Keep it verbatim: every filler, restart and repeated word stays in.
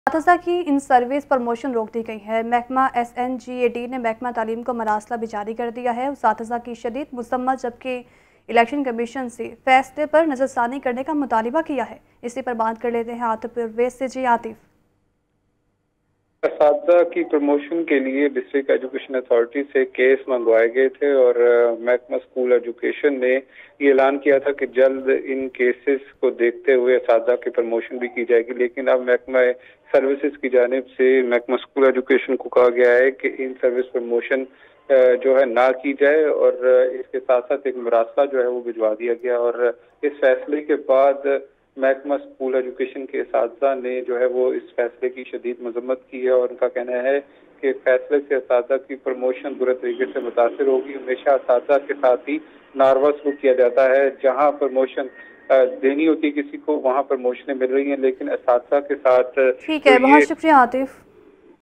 असातिज़ा की in service promotion रोक दी गई है। महकमा S N G A D ने महकमा तालीम को मरासला भी जारी कर दिया है। असातिज़ा की शदीद मुसम्मत जबकि इलेक्शन कमीशन से फैसले पर नजरसानी करने का मुतालिबा किया है। इसी पर बात कर लेते हैं आतिफ परवेज से। जी आतिफ, असातिज़ा की प्रमोशन के लिए डिस्ट्रिक्ट एजुकेशन अथॉरिटी से केस मंगवाए गए थे और महकमा स्कूल एजुकेशन ने ये ऐलान किया था कि जल्द इन केसेस को देखते हुए असातिज़ा की प्रमोशन भी की जाएगी। लेकिन अब महकमा सर्विसेज की जानिब से महकमा स्कूल एजुकेशन को कहा गया है कि इन सर्विस प्रमोशन जो है ना की जाए और इसके साथ साथ एक मरासला जो है वो भिजवा दिया गया। और इस फैसले के बाद महकमा स्कूल एजुकेशन के असातिज़ा ने जो है वो इस फैसले की शदीद मजम्मत की है और उनका कहना है कि फैसले से असातिज़ा की प्रमोशन बुरे तरीके से मुतासिर होगी। हमेशा असातिज़ा के साथ ही नारवा सलूक किया जाता है। जहाँ प्रमोशन देनी होती है किसी को, वहाँ प्रमोशनें मिल रही हैं, लेकिन असातिज़ा के साथ ठीक जो है, बहुत ये शुक्रिया आतिफ।